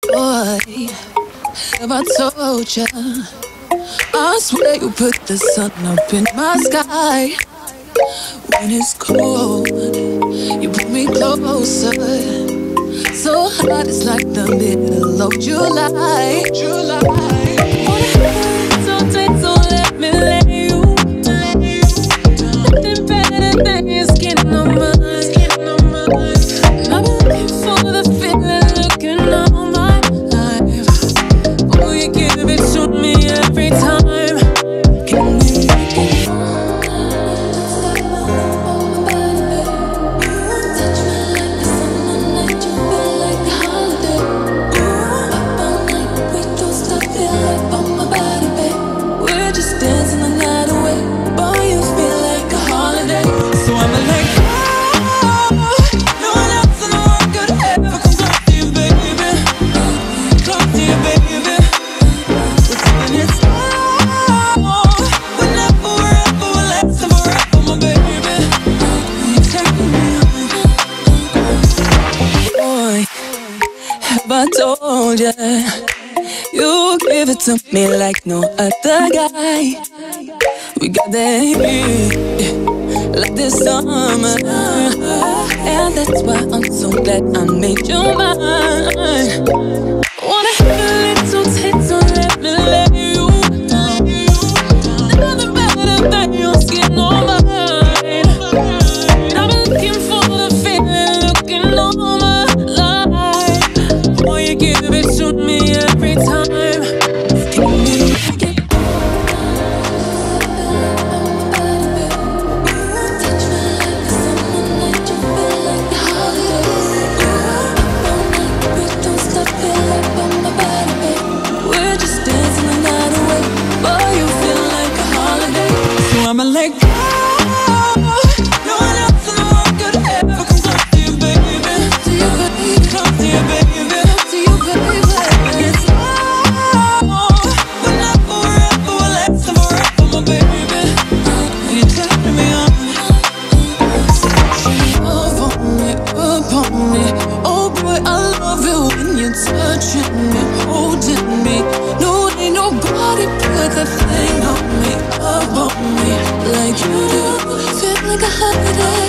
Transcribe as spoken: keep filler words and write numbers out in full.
Boy, have I told ya? I swear you put the sun up in my sky. When it's cold, you bring me closer. So hot, it's like the middle of July. July. Wanna hurt so tight, so let me lay you. Nothing better than your skin on mine. I've been looking for the feeling, looking all my life. Oh, you give it to me every time. Can we make it? I told ya, you give it to me like no other guy. We got that heat, like this summer, and that's why I'm so glad I made you mine. Wanna have a little taste, so let me let you down. Nothing better than your skin on mine. I've been looking for the feeling, looking all my life. Boy, you give it to me every time. Can we make it? We're just dancing the night away. Boy, you feel like a holiday. So I'ma let go. No one else in the world could ever come close to you, baby. Close to you, baby. Close to you, baby. Close to you, baby. It's love. We're not forever, we're lasting forever, my baby. And you're turning me on. Love on me, upon me. Oh boy, I love it when you're touching me, holding me. No, ain't nobody put that thing on me, up on me like you do. Feel like a holiday.